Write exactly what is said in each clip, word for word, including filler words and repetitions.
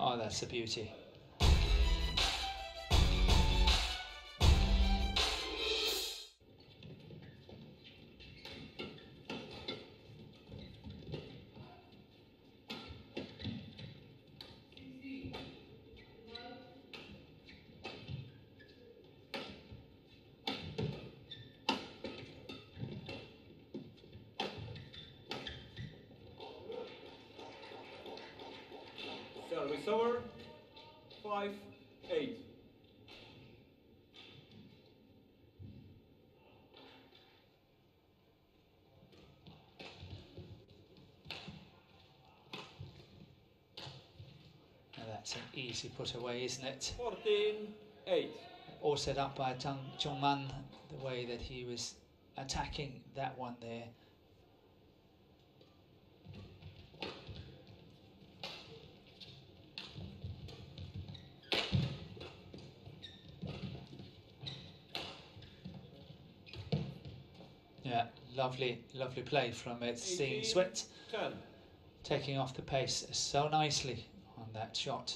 Oh, that's a beauty. Service over, five, eight. And that's an easy put away, isn't it? fourteen, eight. All set up by Tang Chun, the way that he was attacking that one there. Yeah, lovely, lovely play from it. Seeing Suet taking off the pace so nicely on that shot.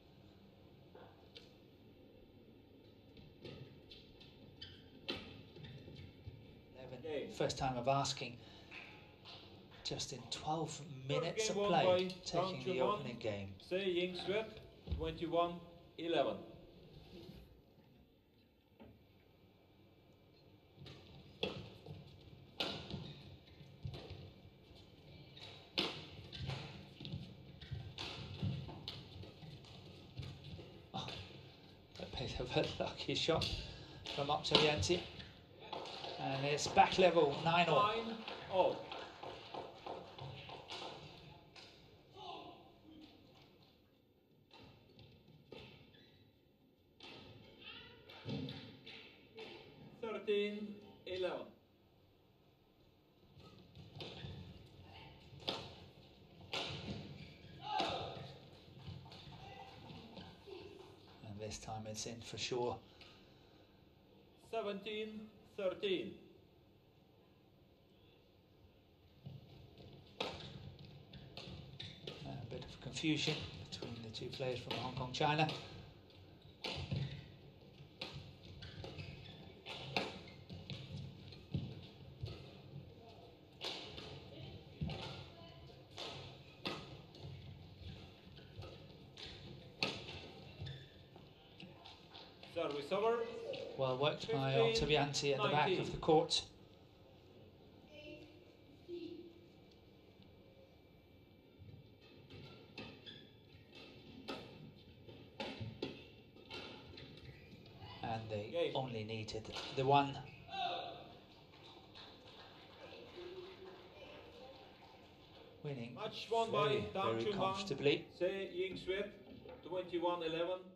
eleven, first time of asking. Just in twelve minutes of play, taking the opening game. Say Ying Suet, twenty-one eleven. A bit of a lucky shot from Oktavianti. And it's back level, nine all. nine all. thirteen eleven. And this time it's in for sure. seventeen thirteen. A bit of confusion between the two players from Hong Kong, China. Service over. Well worked by Oktavianti at the back of the court. And they Game. only needed the one. Winning Match won very, by very comfortably. Say Ying Suet, twenty-one eleven.